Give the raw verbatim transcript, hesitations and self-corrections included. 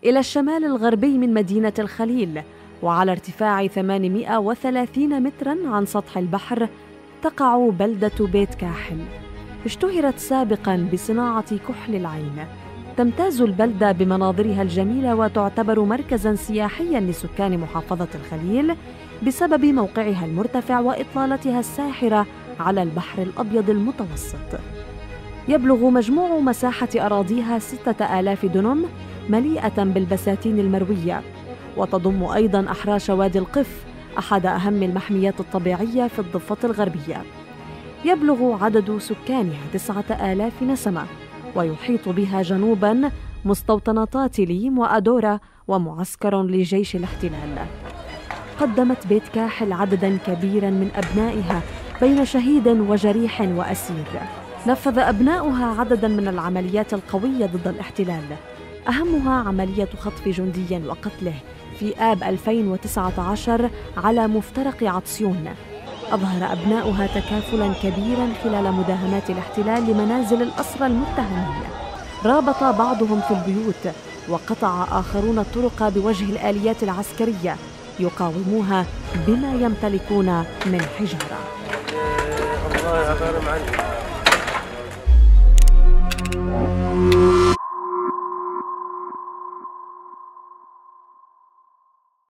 إلى الشمال الغربي من مدينة الخليل، وعلى ارتفاع ثمانمائة وثلاثين متراً عن سطح البحر تقع بلدة بيت كاحل. اشتهرت سابقاً بصناعة كحل العين. تمتاز البلدة بمناظرها الجميلة وتعتبر مركزاً سياحياً لسكان محافظة الخليل بسبب موقعها المرتفع وإطلالتها الساحرة على البحر الأبيض المتوسط. يبلغ مجموع مساحة أراضيها ستة آلاف دنم مليئة بالبساتين المروية، وتضم أيضاً أحراش وادي القف، أحد أهم المحميات الطبيعية في الضفة الغربية. يبلغ عدد سكانها تسعة آلاف نسمة، ويحيط بها جنوباً مستوطنتا تليم وأدورا ومعسكر لجيش الاحتلال. قدمت بيت كاحل عدداً كبيراً من أبنائها بين شهيد وجريح وأسير. نفذ أبناؤها عدداً من العمليات القوية ضد الاحتلال، أهمها عملية خطف جندي وقتله في آب ألفين وتسعة عشر على مفترق عطسيون. أظهر أبناؤها تكافلاً كبيراً خلال مداهمات الاحتلال لمنازل الأسرى المتهمين. رابط بعضهم في البيوت، وقطع آخرون الطرق بوجه الآليات العسكرية يقاوموها بما يمتلكون من حجارة.